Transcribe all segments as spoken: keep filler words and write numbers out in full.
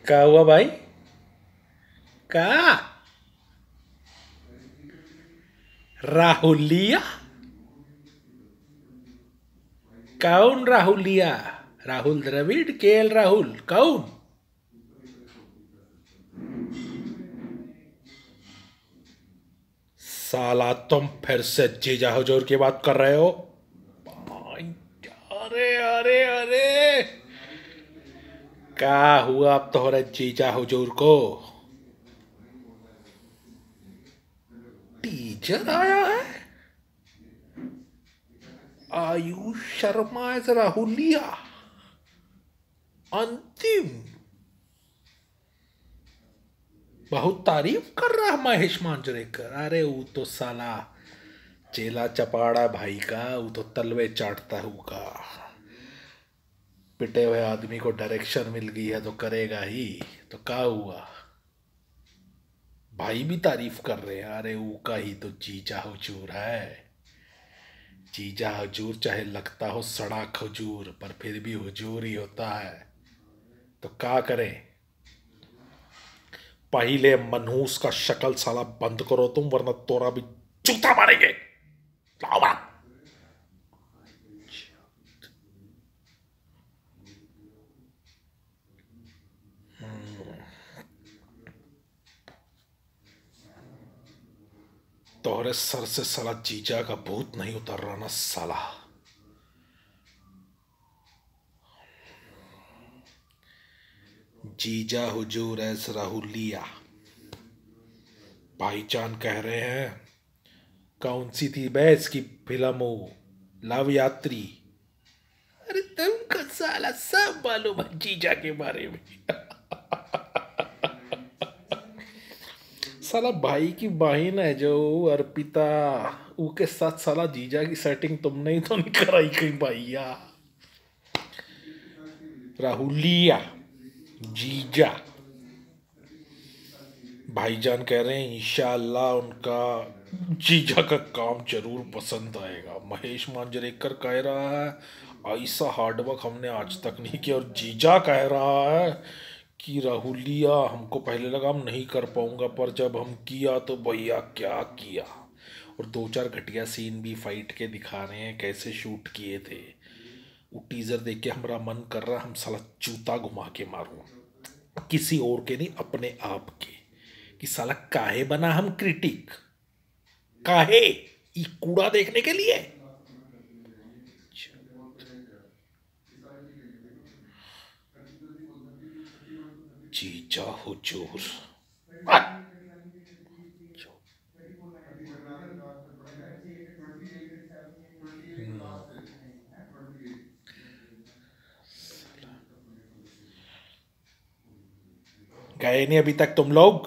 क्या हुआ भाई? क्या? राहुलिया? कौन राहुलिया? राहुल द्रविड़, के एल राहुल, कौन? साला तुम फिर से जीजा हुजूर की बात कर रहे हो? अरे अरे अरे, क्या हुआ अब तोहरे जीजा हुजूर को? टीचर आया है? आयुष शर्मा एज राहुलिया? अंतिम? बहुत तारीफ कर रहा है महेश मांजरेकर। अरे वो तो साला चेला चपाड़ा भाई का, वो तो तलवे चाटता होगा। पिटे हुए आदमी को डायरेक्शन मिल गई है तो करेगा ही। तो क्या हुआ? भाई भी तारीफ कर रहे हैं। अरे वो का ही तो जीजा हुजूर है। जीजा हुजूर चाहे लगता हो सड़ा खजूर, पर फिर भी हुजूर ही होता है। तो क्या करें? पहले मनहूस का शक्ल साला बंद करो तुम, वरना तोरा भी जूता मारेंगे। लाओ बात। तोहरे सर से साला जीजा का भूत नहीं उतर रहा ना साला। जीजा हुजूर एस राहुलिया। भाईजान कह रहे हैं। कौन सी थी बैस की फिल्म वो? लव यात्री? अरे तुमको साला सब मालूम है जीजा के बारे में। साला भाई की बहन है जो अर्पिता, उसके साथ साला जीजा की सेटिंग तुमने ही तो नहीं कराई कहीं भैया? राहुलिया जीजा। भाईजान कह रहे हैं इंशाल्लाह उनका जीजा का काम जरूर पसंद आएगा। महेश मांजरेकर कह रहा है ऐसा हार्डवर्क हमने आज तक नहीं किया, और जीजा कह रहा है कि राहुलिया हमको पहले लगा हम नहीं कर पाऊंगा, पर जब हम किया तो भैया क्या किया। और दो चार घटिया सीन भी फाइट के दिखा रहे हैं कैसे शूट किए थे। वो टीजर देख के हमारा मन कर रहा है हम साला जूता घुमा के मारूं, किसी और के नहीं अपने आप के। कि साला काहे बना हम क्रिटिक? काहे? ये कूड़ा देखने के लिए? जीजा हुजूर। गए नहीं अभी तक तुम लोग?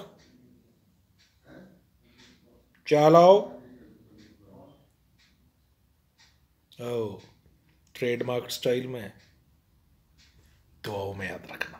चलो। ओ, ट्रेडमार्क स्टाइल में। दुआओं में याद रखना।